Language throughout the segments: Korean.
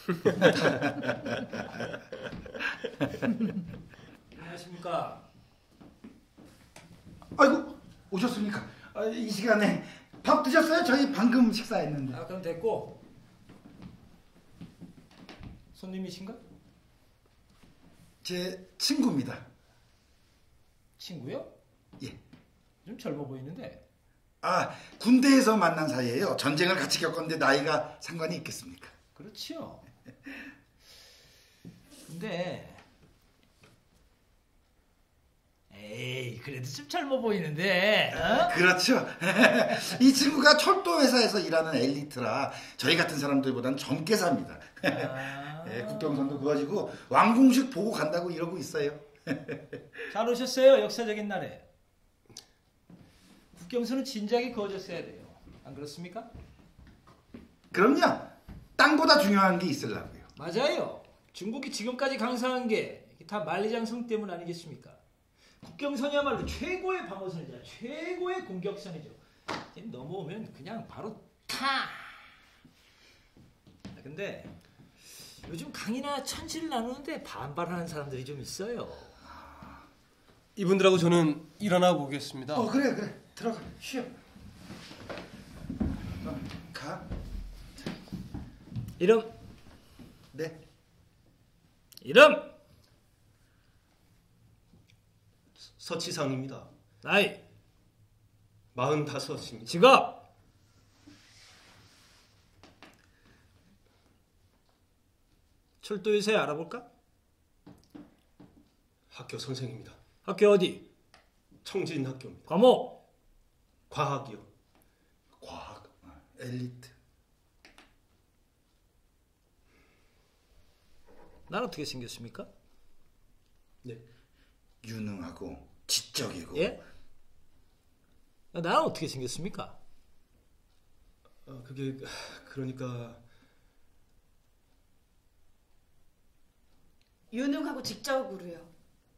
안녕하십니까? 아이고, 오셨습니까? 이 시간에 밥 드셨어요? 저희 방금 식사했는데. 그럼 됐고. 손님이신가? 제 친구입니다. 친구요? 예. 좀 젊어 보이는데. 군대에서 만난 사이예요. 전쟁을 같이 겪었는데 나이가 상관이 있겠습니까? 그렇지요. 근데 에이, 그래도 좀 젊어 보이는데. 어? 그렇죠. 이 친구가 철도 회사에서 일하는 엘리트라 저희 같은 사람들보다는 젊게 삽니다. 국경선도 그어지고 왕궁식 보고 간다고 이러고 있어요. 잘 오셨어요. 역사적인 날에. 국경선은 진작에 그어졌어야 돼요. 안 그렇습니까? 그럼요. 땅보다 중요한 게 있으려고요. 맞아요. 중국이 지금까지 강성한 게 다 만리장성 때문 아니겠습니까? 국경선이야말로 최고의 방어선이자 최고의 공격선이죠. 넘어오면 그냥 바로 타! 근데 요즘 강이나 천지를 나누는데 반발하는 사람들이 좀 있어요. 이분들하고 저는 일어나 보겠습니다. 그래. 들어가. 쉬어. 가. 이름? 네. 이름? 서치상입니다. 나이? 45입니다. 직업? 철도에서 알아볼까? 학교 선생입니다. 학교 어디? 청진학교입니다. 과목? 과학이요. 과학. 엘리트. 난 어떻게 생겼습니까? 네. 유능하고 지적이고. 예? 나는 어떻게 생겼습니까? 그게 그러니까 유능하고 직접으로요.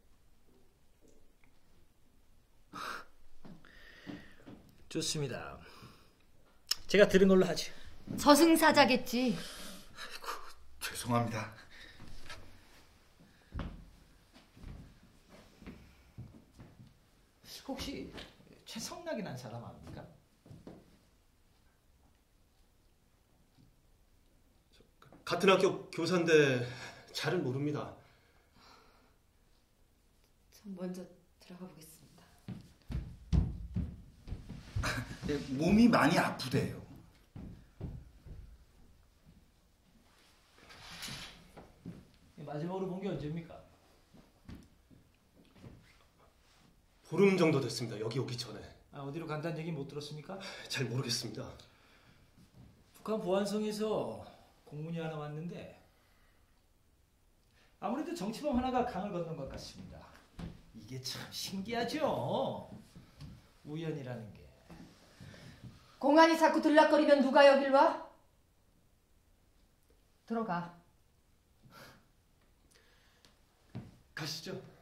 좋습니다. 제가 들은 걸로 하죠. 저승사자겠지. 아이고, 죄송합니다. 혹시 최성락이라는 사람 압니까? 같은 학교 교사인데 잘은 모릅니다. 전 먼저 들어가 보겠습니다. 몸이 많이 아프대요. 마지막으로 본 게 언제입니까? 보름 정도 됐습니다. 여기 오기 전에. 어디로 간다는 얘기 못 들었습니까? 잘 모르겠습니다. 북한 보안성에서 공문이 하나 왔는데 아무래도 정치범 하나가 강을 건넌 것 같습니다. 이게 참 신기하죠? 우연이라는 게. 공안이 자꾸 들락거리면 누가 여길 와? 들어가. 가시죠.